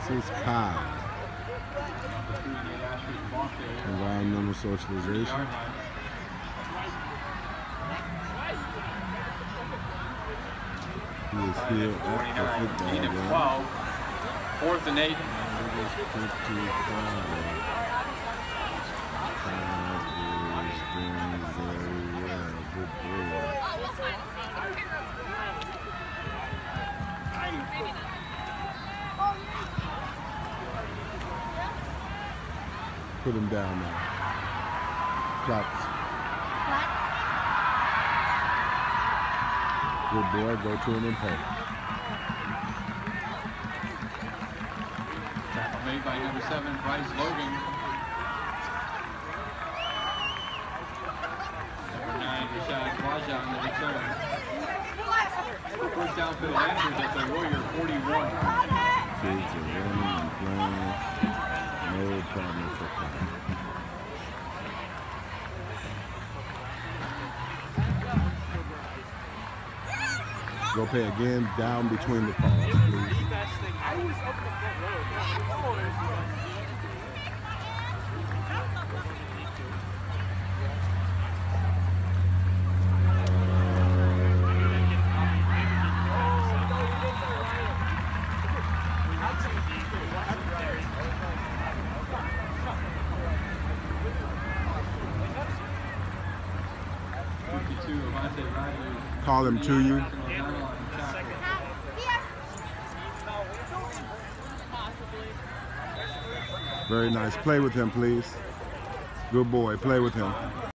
This is Kai. Environmental socialization. He is here at the football game. 4th and 8. Put him down now. Claps. Good boy, go to him and pay. Tackle made by number 7, Bryce Logan. Number 9, Rashad Raja on the return. First down for the Lancers at the Warrior 41. Kids are running and playing. No problem for Kai. Go pay again, down between the calls, please. Call him to you. Very nice. Play with him, please. Good boy. Play with him.